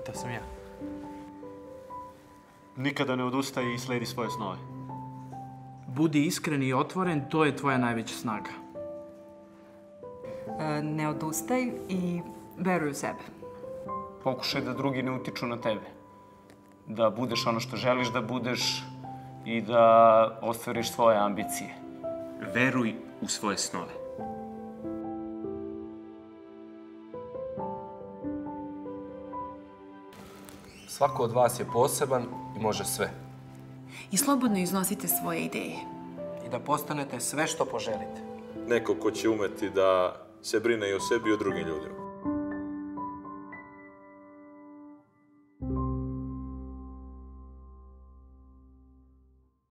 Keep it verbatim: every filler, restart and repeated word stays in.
to sam ja. Nikada ne odustaj i sledi svoje snove. Budi iskren i otvoren, to je tvoja najveća snaga. E, ne odustaj i veruj u sebe. Pokušaj da drugi ne utiču na tebe. Da budeš ono što želiš da budeš i da ostvariš svoje ambicije. Veruj u svoje snove. Svako od vas je poseban i može sve. I slobodno iznosite svoje ideje. I da postanete sve što poželite. Neko ko će umeti da se brine i o sebi i o drugim ljudima.